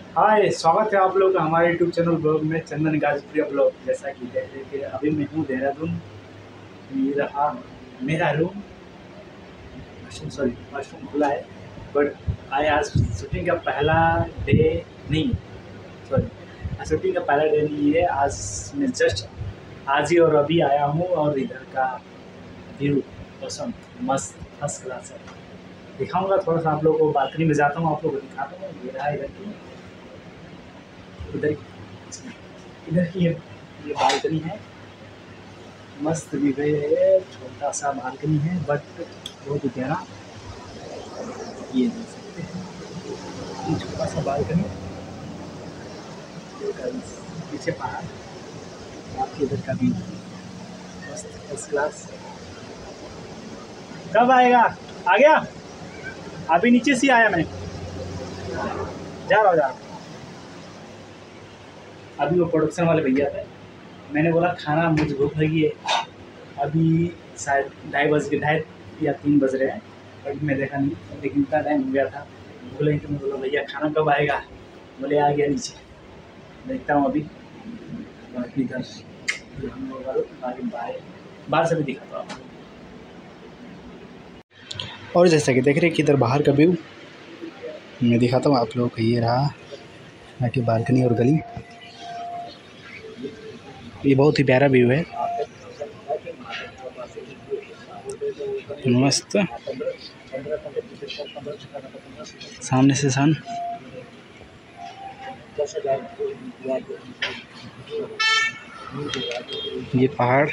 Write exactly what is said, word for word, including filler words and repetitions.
हाय, स्वागत है आप लोग का हमारे यूट्यूब चैनल ब्लॉग में, चंदन गाजीपुरिया ब्लॉग। जैसा कि देख रहे थे, अभी मैं हूँ देहरादून। ये रहा मेरा रूम। वॉशरूम सॉरी वॉशरूम खुला है, बट आज आज शूटिंग का पहला डे नहीं, सॉरी शूटिंग का पहला डे नहीं है। आज मैं जस्ट आज ही और अभी आया हूँ, और इधर का व्यू मौसम मस्त फर्स्ट क्लास है। दिखाऊंगा थोड़ा सा आप लोगों को, बालकनी में जाता हूँ, आप लोगों को दिखाता हूँ। ये रहा इधर की इधर इधर की ये ये बालकनी है, मस्त भी गई है। छोटा सा बालकनी है बट बहुत ही प्यारा। ये देख सकते हैं, ये छोटा सा बालकनी, पीछे पहाड़, आपके इधर का भी मस्त फर्स्ट क्लास। कब आएगा? आ गया, अभी नीचे से आया, मैं जा रहा हूँ जा रहा हूँ। अभी वो प्रोडक्शन वाले भैया थे, मैंने बोला खाना, मुझे भूख लगी है। अभी शायद ढाई बज के ढाई या तीन बज रहे हैं, अभी मैं देखा नहीं, लेकिन इतना टाइम हो गया था। बोले तो मैं बोला भैया खाना कब आएगा? बोले आ गया नीचे, देखता हूँ अभी। बाकी इधर हम लोग बाहर बाहर बाहर से भी दिखाता हूँ। और जैसा कि देख रहे हैं कि इधर बाहर का व्यू मैं दिखाता हूँ आप लोगों को। ये रहा यहाँ की बालकनी और गली, ये बहुत ही प्यारा व्यू है, मस्त। सामने से सन, ये पहाड़,